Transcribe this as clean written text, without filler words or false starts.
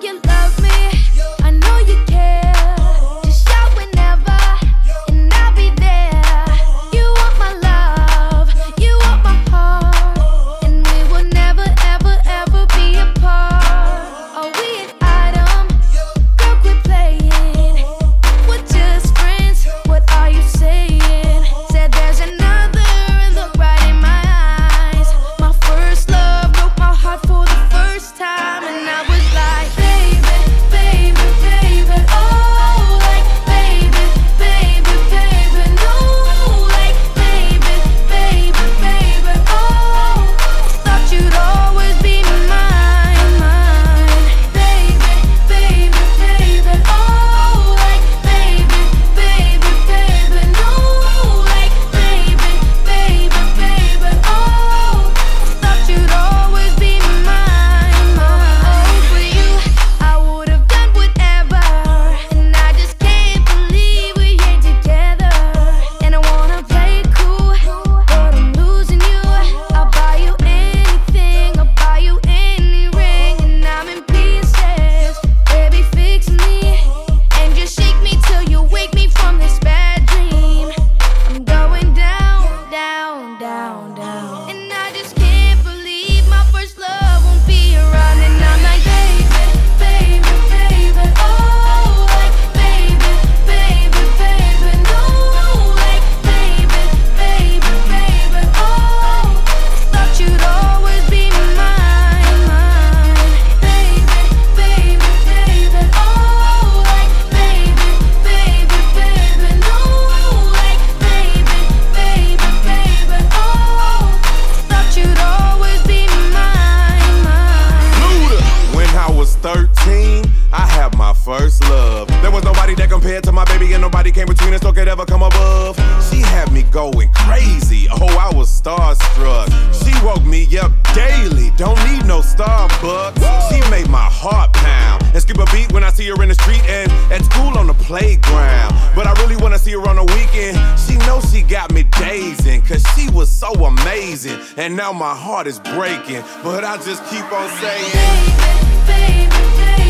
you love me, I know you care. Just shout whenever, and I'll be there. You want my love, you want my heart, and we will never, ever, ever be apart. Are we an item? Girl, quit playing. We're just friends, what are you saying? Said there's another, and look right in my eyes. My first love broke my heart for the first time, and I was like, baby, baby, baby, oh, like, baby, baby, baby, no, like, baby, baby, baby, oh, thought you'd always be mine, mine, baby, baby, baby, oh, like, baby, baby, baby, no, like, baby, baby, baby, oh, thought you'd always be mine, mine. Oh, for you, I would have done whatever, and I just can't believe we ain't together. And I wanna play it cool, but I'm losing you. I'll buy you anything, I'll buy you any ring, and I'm in pieces. Baby, fix me, and just shake me till you wake me from this bad dream. I'm going down, down, down, down, and I just can't believe my first love won't be around. And I'm like, baby, baby, baby, oh, like, baby, baby, baby, no, like, baby, baby, baby, oh, thought you'd always be mine, mine, baby, baby, baby, oh, like, baby, baby, baby, no, like, baby, baby, baby, oh, thought you'd always be mine, mine. Luda. When I was 13, I had my first love. There was nobody that compared to my baby, and nobody came between us or could ever come above. She had me going crazy, oh, I was starstruck. She woke me up daily, don't need no Starbucks. She made my heart pound and skip a beat when I see her in the street and at school on the playground. But I really wanna see her on the weekend. She knows she got me dazing, cause she was so amazing. And now my heart is breaking, but I just keep on saying, Baby, baby, baby.